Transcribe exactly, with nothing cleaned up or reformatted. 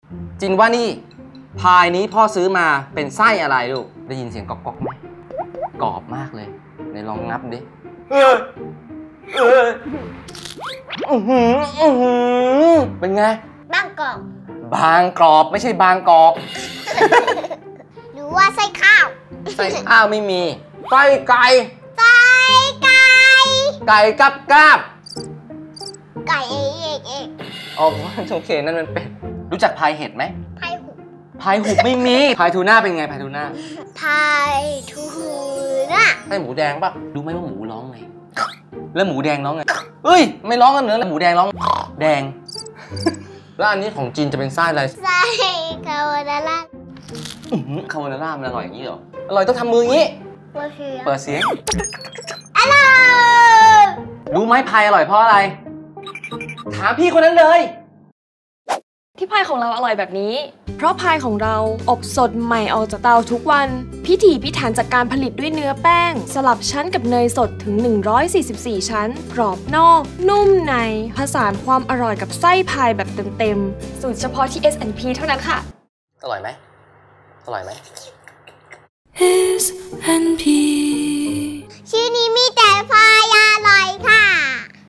จินว่านี่พายนี้พ่อซื้อมาเป็นไส้อะไรลูกได้ยินเสียงก๊อกก๊อกไหมกรอบมากเลยไหนลองงับดิเออเอออือหืออือหือเป็นไงบางกรอบบางกรอบไม่ใช่บางกรอบหรือว่าไส้ข้าวไส้ข้าวไม่มีไส้ไก่ไส้ไก่ไก่กับกาบไก่เอกเอกเอกอ๋อโอเคนั่นมันเป็นรู้จักพายเห็ดไหมพายหุบพายหุบไม่มีพายทูน่าเป็นไงพายทูน่าพายทูน่าไส้หมูแดงป่ะรู้ไหมว่าหมูร้องไงแล้วหมูแดงร้องไงเฮ้ยไม่ร้องกันเนื้อแล้วหมูแดงร้องแดงแล้วอันนี้ของจีนจะเป็นไส้อะไรไส้คาโบนาร่าคาโบนาร่ามันอร่อยอย่างนี้เหรออร่อยต้องทำมืออย่างนี้เปิดเสียงอร่อยรู้ไหมพายอร่อยเพราะอะไรถามพี่คนนั้นเลยที่พายของเราอร่อยแบบนี้เพราะพายของเราอบสดใหม่ออกจากเตาทุกวันพิถีพิถันจากการผลิตด้วยเนื้อแป้งสลับชั้นกับเนยสดถึงหนึ่งร้อยสี่สิบสี่ชั้นกรอบนอกนุ่มในผสานความอร่อยกับไส้พายแบบเต็มๆสูตรเฉพาะที่ เอส แอนด์ พี เท่านั้นค่ะอร่อยไหมอร่อยไหมเอส แอนด์ พี